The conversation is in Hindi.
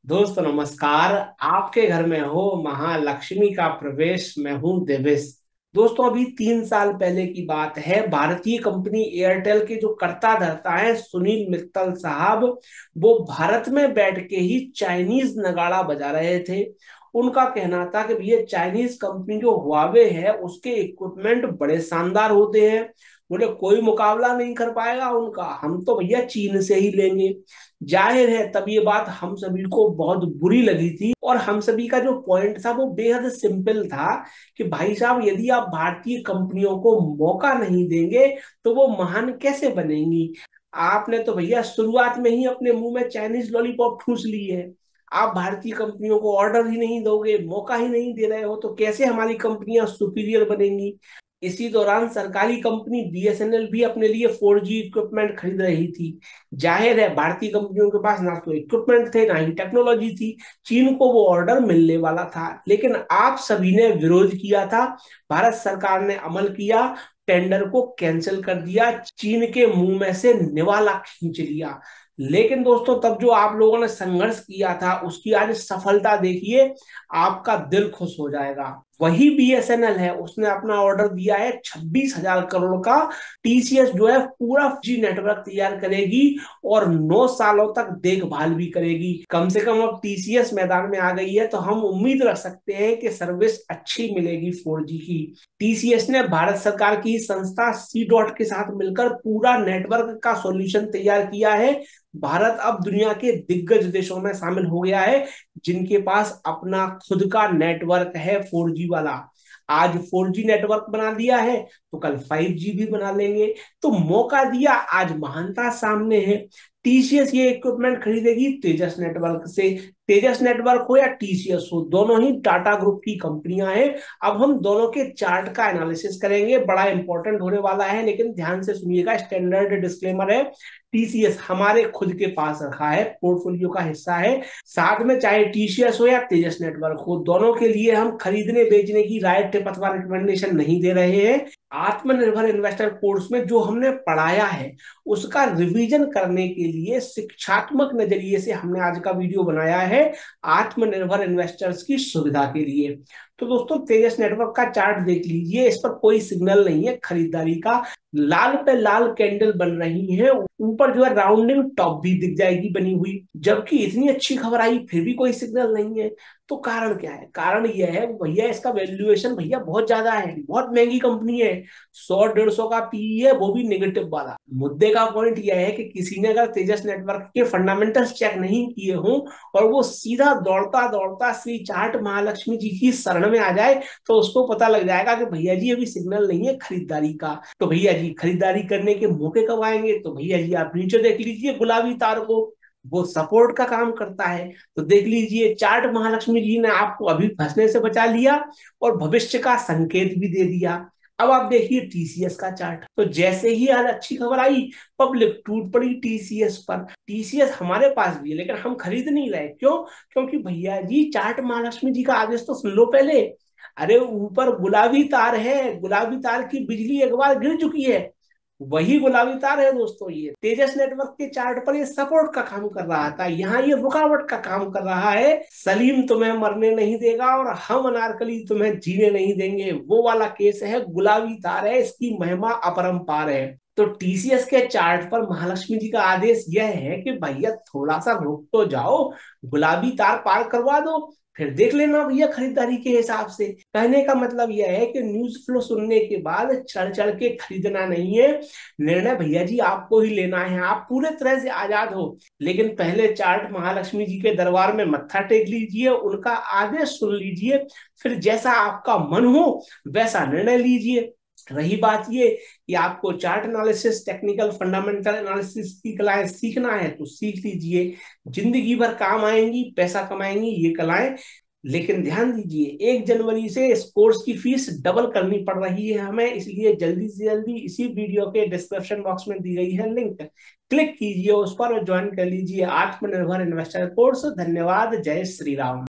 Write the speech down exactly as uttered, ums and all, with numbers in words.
दोस्तों नमस्कार। आपके घर में हो महालक्ष्मी का प्रवेश। मैं हूं देवेश। दोस्तों अभी तीन साल पहले की बात है। भारतीय कंपनी एयरटेल के जो कर्ता धर्ता है सुनील मित्तल साहब, वो भारत में बैठ के ही चाइनीज नगाड़ा बजा रहे थे। उनका कहना था कि भैया चाइनीज कंपनी जो हुआवे है उसके इक्विपमेंट बड़े शानदार होते हैं। बोले कोई मुकाबला नहीं कर पाएगा उनका, हम तो भैया चीन से ही लेंगे। जाहिर है तब ये बात हम सभी को बहुत बुरी लगी थी, और हम सभी का जो पॉइंट था वो बेहद सिंपल था कि भाई साहब यदि आप भारतीय कंपनियों को मौका नहीं देंगे तो वो महान कैसे बनेंगी। आपने तो भैया शुरुआत में ही अपने मुंह में चाइनीज लॉलीपॉप ठूस ली है। आप भारतीय कंपनियों को ऑर्डर ही नहीं दोगे, मौका ही नहीं दे रहे हो, तो कैसे हमारी कंपनियां सुपीरियर बनेंगी। इसी दौरान सरकारी कंपनी बीएसएनएल भी अपने लिए फोर जी इक्विपमेंट खरीद रही थी। जाहिर है भारतीय कंपनियों के पास ना तो इक्विपमेंट थे ना ही टेक्नोलॉजी थी। चीन को वो ऑर्डर मिलने वाला था, लेकिन आप सभी ने विरोध किया था। भारत सरकार ने अमल किया, टेंडर को कैंसिल कर दिया, चीन के मुंह में से निवाला खींच लिया। लेकिन दोस्तों तब जो आप लोगों ने संघर्ष किया था उसकी आज सफलता देखिए, आपका दिल खुश हो जाएगा। वही बीएसएनएल है, उसने अपना ऑर्डर दिया है छब्बीस हजार करोड़ का। टीसीएस जो है पूरा जी नेटवर्क तैयार करेगी और नौ सालों तक देखभाल भी करेगी। कम से कम अब टीसीएस मैदान में आ गई है तो हम उम्मीद रख सकते हैं कि सर्विस अच्छी मिलेगी फोर जी की। टीसीएस ने भारत सरकार की संस्था सी डॉट के साथ मिलकर पूरा नेटवर्क का सॉल्यूशन तैयार किया है। भारत अब दुनिया के दिग्गज देशों में शामिल हो गया है जिनके पास अपना खुद का नेटवर्क है फोर जी वाला। आज फोर जी नेटवर्क बना दिया है तो कल फाइव जी भी बना लेंगे। तो मौका दिया, आज महानता सामने है। टीसीएस ये इक्विपमेंट खरीदेगी तेजस नेटवर्क से। तेजस नेटवर्क हो या टीसीएस हो, दोनों ही टाटा ग्रुप की कंपनियां हैं। अब हम दोनों के चार्ट का एनालिसिस करेंगे, बड़ा इंपॉर्टेंट होने वाला है, लेकिन ध्यान से सुनिएगा, स्टैंडर्ड डिस्क्लेमर है। टीसीएस हमारे खुद के पास रखा है, पोर्टफोलियो का हिस्सा है। साथ में चाहे टीसीएस हो या तेजस नेटवर्क हो, दोनों के लिए हम खरीदने बेचने की राय टिप अथवा रिकमेंडेशन नहीं दे रहे हैं। आत्मनिर्भर इन्वेस्टर कोर्स में जो हमने पढ़ाया है उसका रिवीजन करने के लिए शिक्षात्मक नजरिए से हमने आज का वीडियो बनाया है, आत्मनिर्भर इन्वेस्टर्स की सुविधा के लिए। तो दोस्तों तेजस नेटवर्क का चार्ट देख लीजिए, इस पर कोई सिग्नल नहीं है खरीदारी का। लाल पे लाल कैंडल बन रही है, ऊपर जो है राउंडिंग टॉप भी दिख जाएगी बनी हुई, जबकि इतनी अच्छी खबर आई फिर भी कोई सिग्नल नहीं है। तो कारण क्या है? कारण यह है भैया इसका वैल्यूएशन भैया बहुत ज्यादा है, बहुत महंगी कंपनी है। सौ डेढ़ सौ का पीई है, वो भी नेगेटिव वाला। मुद्दे का पॉइंट यह है कि किसी ने अगर तेजस नेटवर्क के फंडामेंटल्स चेक नहीं किए हों और वो सीधा दौड़ता दौड़ता श्री चाट महालक्ष्मी जी की शरण में आ जाए तो उसको पता लग जाएगा कि भैया जी अभी सिग्नल नहीं है खरीदारी का। तो भैया जी खरीदारी करने के मौके कब आएंगे? तो भैया जी आप नीचे देख लीजिए गुलाबी तार को, वो सपोर्ट का काम करता है। तो देख लीजिए चार्ट महालक्ष्मी जी ने आपको अभी फंसने से बचा लिया और भविष्य का संकेत भी दे दिया। अब आप देखिए टीसीएस का चार्ट, तो जैसे ही आज अच्छी खबर आई पब्लिक टूट पड़ी टीसीएस पर। टीसीएस हमारे पास भी है लेकिन हम खरीद नहीं रहे, क्यों? क्योंकि भैया जी चार्ट महालक्ष्मी जी का आदेश तो सुन लो पहले। अरे ऊपर गुलाबी तार है, गुलाबी तार की बिजली एक बार गिर चुकी है, वही गुलाबी तार है दोस्तों। ये तेजस नेटवर्क के चार्ट पर ये सपोर्ट का काम कर रहा था, यहाँ ये रुकावट का काम कर रहा है। सलीम तुम्हें मरने नहीं देगा और हम अनारकली तुम्हें जीने नहीं देंगे, वो वाला केस है। गुलाबी तार है, इसकी महिमा अपरंपार है। तो टीसीएस के चार्ट पर महालक्ष्मी जी का आदेश यह है कि भैया थोड़ा सा रुक तो जाओ, गुलाबी तार पार करवा दो, फिर देख लेना भैया खरीदारी के हिसाब से। कहने का मतलब यह है कि न्यूज फ्लो सुनने के बाद चढ़ चढ़ के खरीदना नहीं है, निर्णय भैया जी आपको ही लेना है। आप पूरे तरह से आजाद हो, लेकिन पहले चार्ट महालक्ष्मी जी के दरबार में मत्था टेक लीजिए, उनका आदेश सुन लीजिए, फिर जैसा आपका मन हो वैसा निर्णय लीजिए। रही बात ये कि आपको chart analysis, technical fundamental analysis की कलाएं सीखना है तो सीख लीजिए, जिंदगी भर काम आएंगी, पैसा कमाएंगी ये कलाएं। लेकिन ध्यान दीजिए एक जनवरी से इस कोर्स की फीस डबल करनी पड़ रही है हमें, इसलिए जल्दी से जल्दी इसी वीडियो के डिस्क्रिप्शन बॉक्स में दी गई है लिंक, क्लिक कीजिए उस पर और ज्वाइन कर लीजिए आत्मनिर्भर इन्वेस्टर कोर्स। धन्यवाद, जय श्री राम।